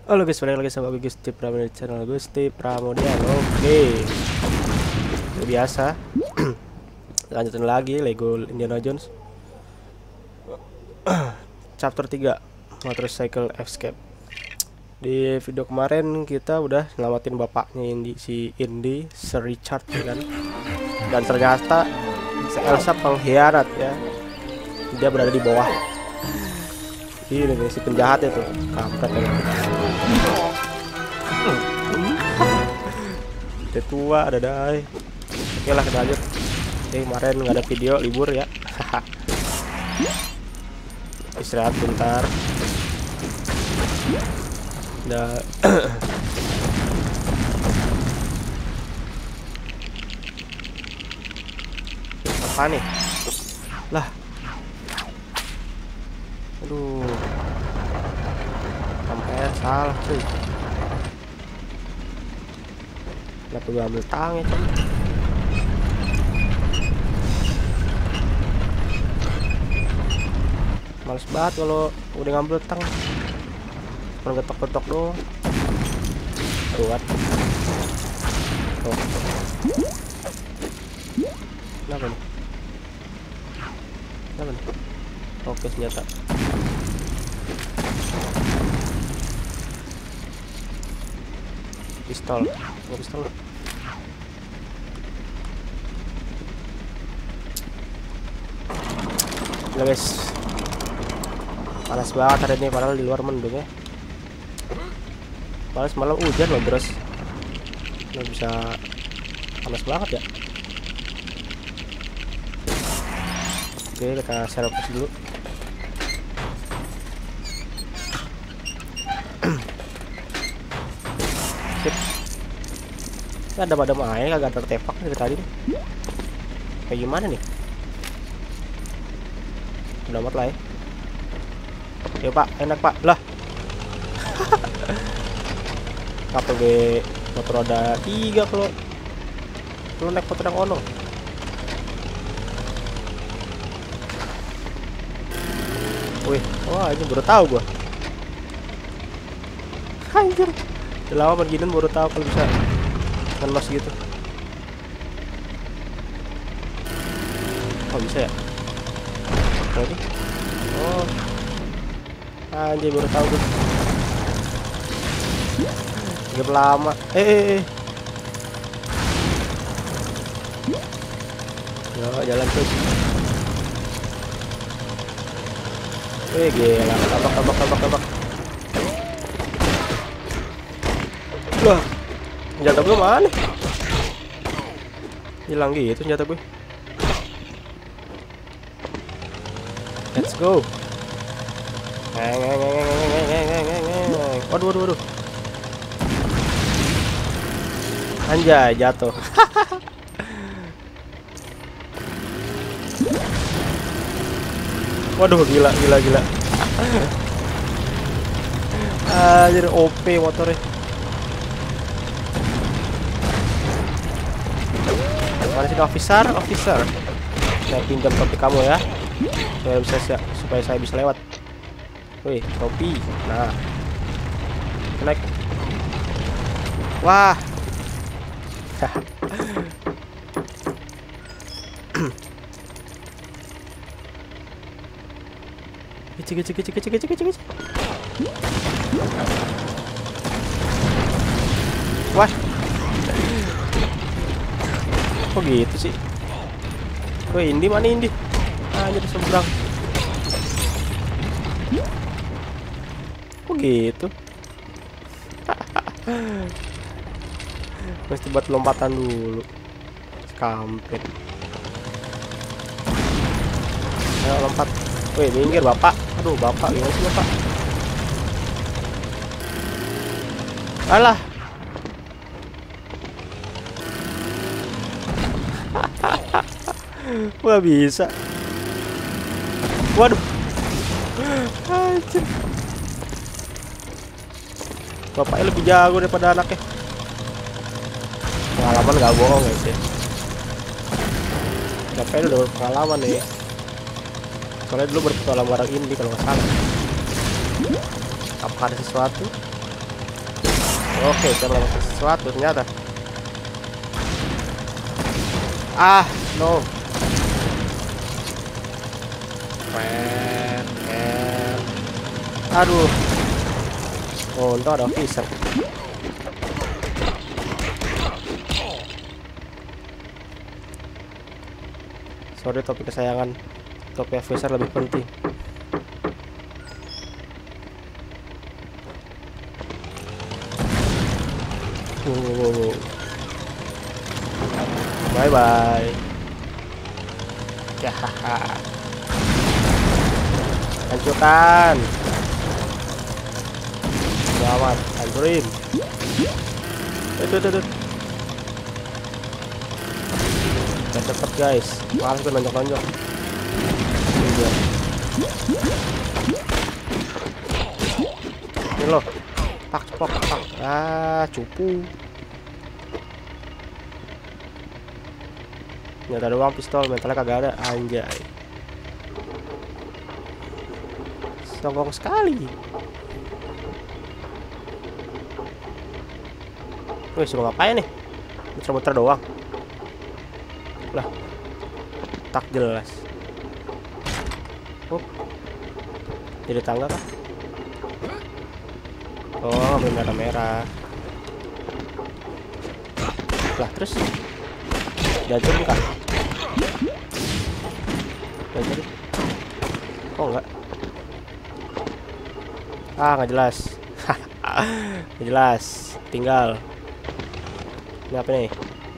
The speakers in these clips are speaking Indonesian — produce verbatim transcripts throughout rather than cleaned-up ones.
Halo guys, balik lagi sama gue Gusti Pramodia channel Gusti Pramodia. Oke, seperti biasa lanjutin lagi Lego Indiana Jones chapter tiga, Motorcycle Escape. Di video kemarin kita udah nyelamatin bapaknya Indy, si Indy, Sir Richard ya kan. Dan ternyata si Elsa pengkhianat ya. Dia berada di bawah. Ini nih si penjahat itu, kampret ya. Udah tua, ada dai. Oke lah, kita lanjut. Oke, kemarin nggak ada video, libur ya. Istirahat bentar. Udah. Apa nih? Lah. Aduh. Sampai salah cuy. Kenapa gue ambil tang ya kan? Males banget kalau udah ngambil tang. Cuma getok-getok doang. Kuat. Tuh. Kenapa nih? Kenapa nih? Oke, senjata. Pistol, nggak pistol. Nah guys, panas banget hari ini, padahal di luar mendung ya. Panas malam hujan loh terus, nggak bisa, panas banget ya. Oke, kita servis dulu. Sip. Ini ada pada main, kagak ada artefak dari tadi nih. Kayak gimana nih? Udah amat lah ya. Yuk pak, enak pak. Lah. K P G motor roda tiga kalau lu naik motor yang ono. Wih, wah ini baru tahu gua. Anjir. Udah lama beginian baru tahu kalau bisa ngelos gitu. Oh bisa ya? Oke. Oh. Anjir baru tahu gua. Game lama. Eh, eh, eh. Yo, jalan terus. Wih gila, tabak tabak tabak tabak. Wah, senjata gue mana? Hilang gitu senjata gue. Let's go. Ngeng ngeng ngeng ngeng ngeng ngeng ngeng. Waduh waduh waduh. Anjay jatuh. Waduh gila gila gila. Anjir O P motornya. Mana sih officer? Officer. Saya pinjam topi kamu ya. Supaya bisa supaya saya bisa lewat. Wih, topi. Nah. Naik. Wah. Cik cik cik cik cik cik. Wah. Kok gitu sih? Woi, Indi mana Indi? Ah, jadi seberang. Kok gitu? Mesti buat lompatan dulu. Kampret. Ayo lompat. Wih, minggir bapak. Aduh, bapak gimana sih bapak? Alah. Wah bisa. Waduh. Anjir. Bapaknya lebih jago daripada anaknya. Pengalaman gak bohong guys ya. Bapaknya udah berpengalaman nih. Soalnya dulu berpetualang bareng ini kalau nggak salah. Apakah ada sesuatu? Oke, saya melakukan sesuatu ternyata. Ah, no. Keren, keren. Aduh. Oh, untung ada officer. Sorry, topi kesayangan. Topi officer lebih penting. Wow. Bye bye. Ya, hancurkan. Selamat, hancurin. Itu, itu, itu. Cepet guys, malas gue nonjok-nonjok. Ini loh, pak, pak, pak. Ah, cupu. Nyata doang pistol, mentalnya kagak ada, anjay. Sombong sekali. Wih, suruh ngapain nih? Muter-muter doang. Lah, tak jelas. Oh, jadi tangga kah? Oh, bendera merah. Lah, terus dihancurin kah? Dihancurin? Oh, enggak. Ah, nggak jelas. Nggak jelas. Tinggal. Ini apa nih?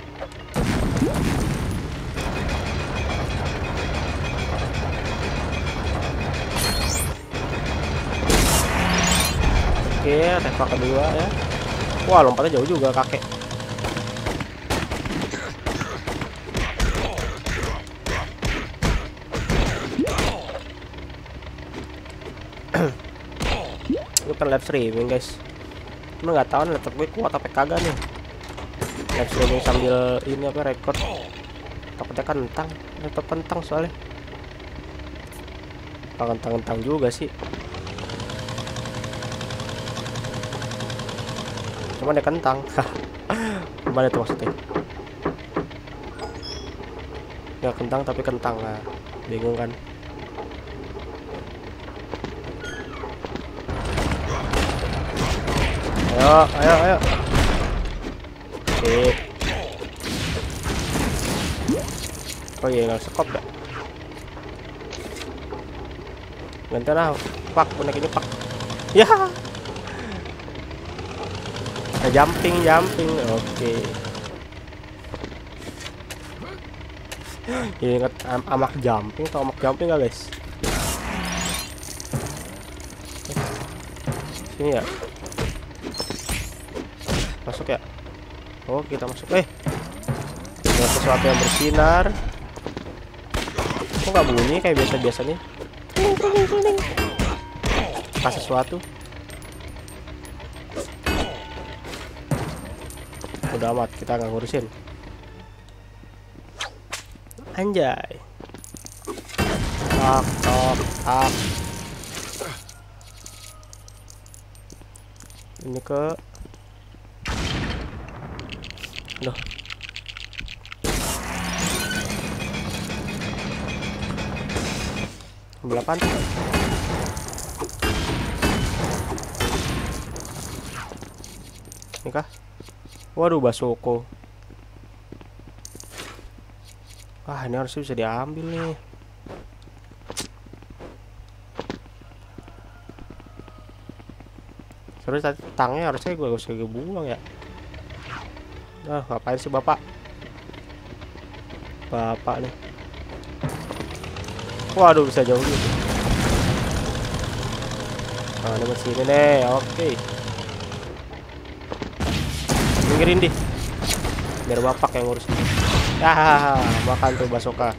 Oke, tembak kedua ya. Wah, lompatnya jauh juga kakek. Itu kan live streaming guys. Lu nggak tahu nih laptop gue kuat apa kagak nih. Live streaming sambil ini apa record. Takutnya kentang, laptop kentang soalnya. Kentang-kentang juga sih. Cuman dia kentang. Gimana itu maksudnya? Ya kentang tapi kentang lah. Bingung kan? Ayo, ayo, ayo. Oke. Oh iya, nggak sekop dah. Ganti lah, pak, bonek ini pak. Ya. Nah, jumping, jumping, oke. Ini ingat am amak jumping, tau amak jumping nggak guys? Sini ya. Masuk ya. Oh, kita masuk. Eh, ada sesuatu yang bersinar. Kok nggak bunyi kayak biasa-biasa nih? Pas sesuatu. Udah amat, kita nggak ngurusin. Anjay. Tak, tak, tak. Ini ke. Loh. Belapan. Ini kah? Waduh, basoko. Wah, ini harusnya bisa diambil nih. Terus tadi tangnya harusnya gue usah gue buang ya. Nah, ngapain sih bapak? Bapak nih. Waduh, bisa jauh gitu. Nah, ini masih ini nih. Oke. Minggirin di. Biar bapak yang ngurus. Ya, makan tuh basoka.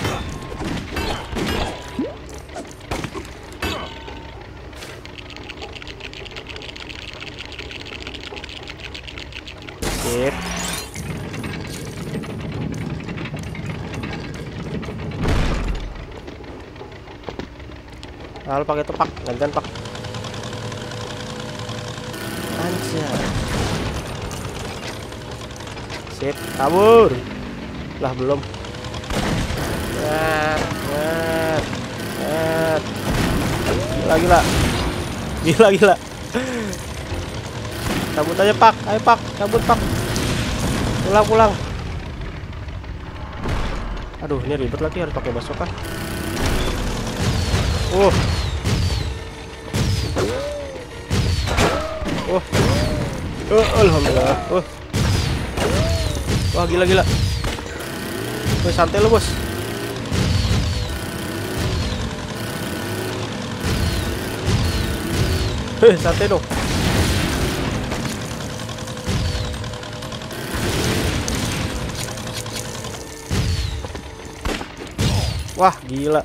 Sip. Lalu pakai itu pak, gantian pak. Anjay. Sip, kabur. Lah belum. Net, net, net. Gila gila. Gila gila. Cabut aja Pak, ayo Pak, cabut Pak. Pulang pulang. Aduh, ini ribet lagi harus pakai bazooka. Uh. Oh. Oh, alhamdulillah. Oh. Wah, gila gila. Woi, santai lu, Bos. Heh, santai dong. Wah, gila.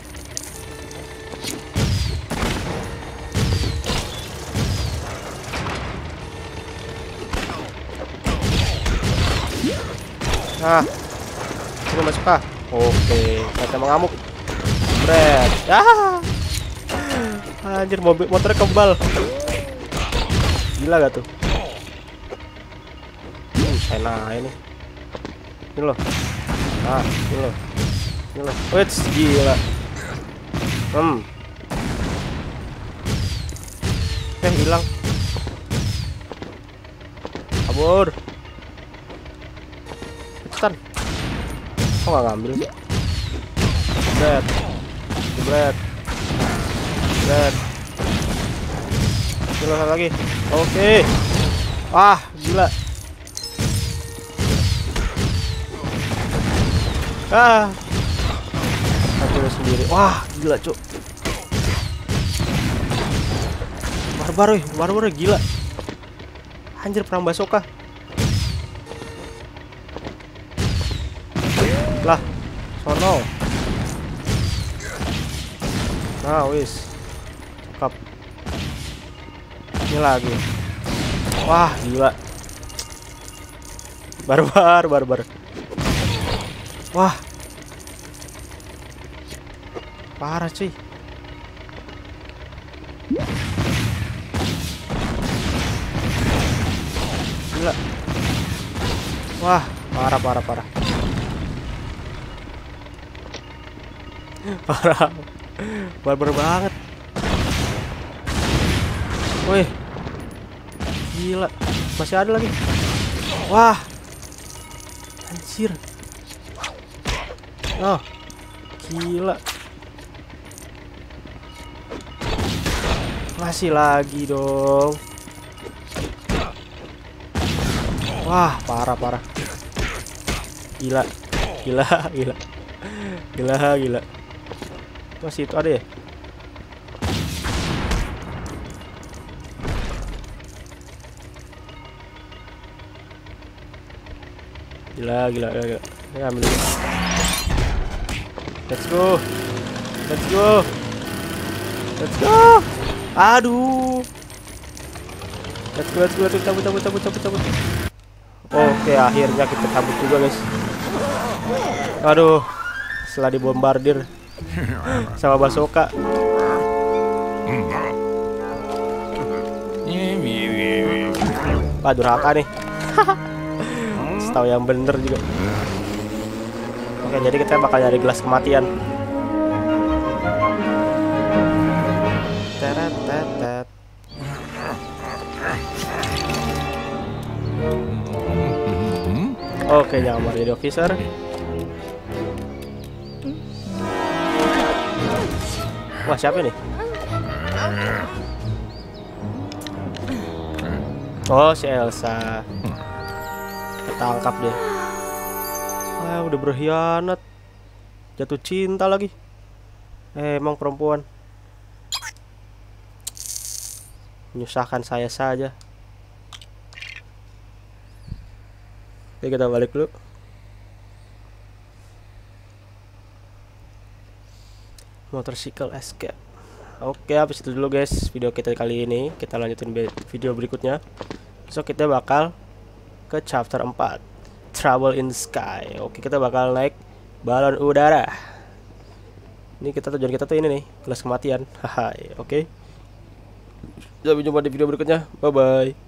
Nah, ini masuk kah? Oke, kata mengamuk. Bret. Ah. Anjir, mobil motornya kebal. Gila gak tuh? Hmm, enak ini. Ini loh. Nah, ini loh. Ini loh. Wih, gila. Hmm. Eh, hilang. Kabur. Cetan. Kok gak ngambil sih? Bret. Bret. Bret. Ini loh, lagi. Oke. Wah, gila. Ah. Aku sendiri. Wah, gila, Cuk. Barbar, weh. Barbar, gila. Anjir, perang bazooka. Lah, sono. Nah, wis. Cakep. Ini lagi. Wah, gila. Barbar, barbar. Wah. Parah, cuy. Gila. Wah, parah, parah, parah. Parah. Barbar banget. Wih. Gila. Masih ada lagi. Wah. Anjir. Oh. Gila. Masih lagi dong. Wah, parah, parah. Gila. Gila, gila. Gila, gila. Masih itu ada ya? Gila, gila, gila, gila. Ini ambil dulu. Let's go. Let's go. Let's go. Aduh. Let's go, let's go, let's go. Cabut, cabut, cabut, cabut, cabut. Oke, akhirnya kita cabut juga, guys. Aduh. Setelah dibombardir sama bazooka. Wah, durhaka nih. Tahu yang bener juga. Oke, jadi kita bakal nyari gelas kematian. Teret, teret. Oke, nyamar jadi officer. Wah, siapa nih? Oh, si Elsa. Ketangkap deh. Ah, udah berkhianat. Jatuh cinta lagi. Eh, emang perempuan. Menyusahkan saya saja. Oke, kita balik dulu. Motorcycle escape. Oke, habis itu dulu guys video kita kali ini. Kita lanjutin video berikutnya. So kita bakal ke chapter empat, Trouble in the Sky. Oke, kita bakal naik balon udara. Ini kita tujuan kita tuh ini nih, gelas kematian. Haha. Oke. Sampai jumpa di video berikutnya. Bye bye.